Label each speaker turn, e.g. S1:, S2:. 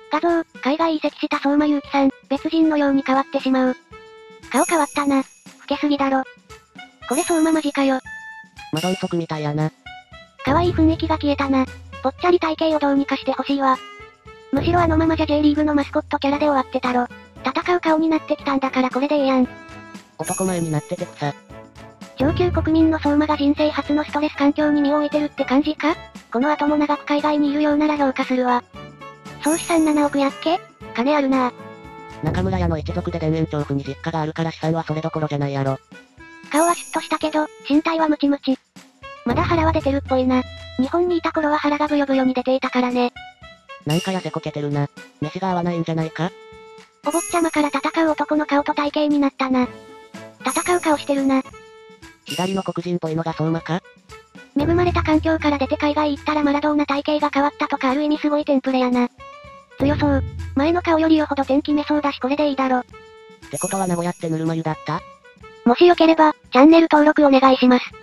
S1: 画像、海外移籍した相馬勇紀さん、別人のように変わってしまう。顔変わったな。老けすぎだろ。これ相馬マジかよ。
S2: マドンソクみたいやな。
S1: 可愛い雰囲気が消えたな。ぽっちゃり体型をどうにかしてほしいわ。むしろあのままじゃ J リーグのマスコットキャラで終わってたろ。戦う顔になってきたんだからこれでええやん。
S2: 男前になってて草。
S1: 上級国民の相馬が人生初のストレス環境に身を置いてるって感じか？この後も長く海外にいるようなら評価するわ。総資産7億やっけ？金あるなぁ。
S2: 中村屋の一族で田園調布に実家があるから資産はそれどころじゃないやろ。
S1: 顔はシュッとしたけど、身体はムチムチ。まだ腹は出てるっぽいな。日本にいた頃は腹がブヨブヨに出ていたからね。
S2: なんか痩せこけてるな。飯が合わないんじゃないか？
S1: お坊ちゃまから戦う男の顔と体型になったな。戦う顔してるな。
S2: 左の黒人っぽいのが相馬か？
S1: 恵まれた環境から出て海外行ったらマラドーナ体型が変わったとかある意味すごいテンプレやな。強そう。前の顔よりよほど天決めそうだしこれでいいだろ。
S2: ってことは名古屋ってぬるま湯だった？
S1: もしよければ、チャンネル登録お願いします。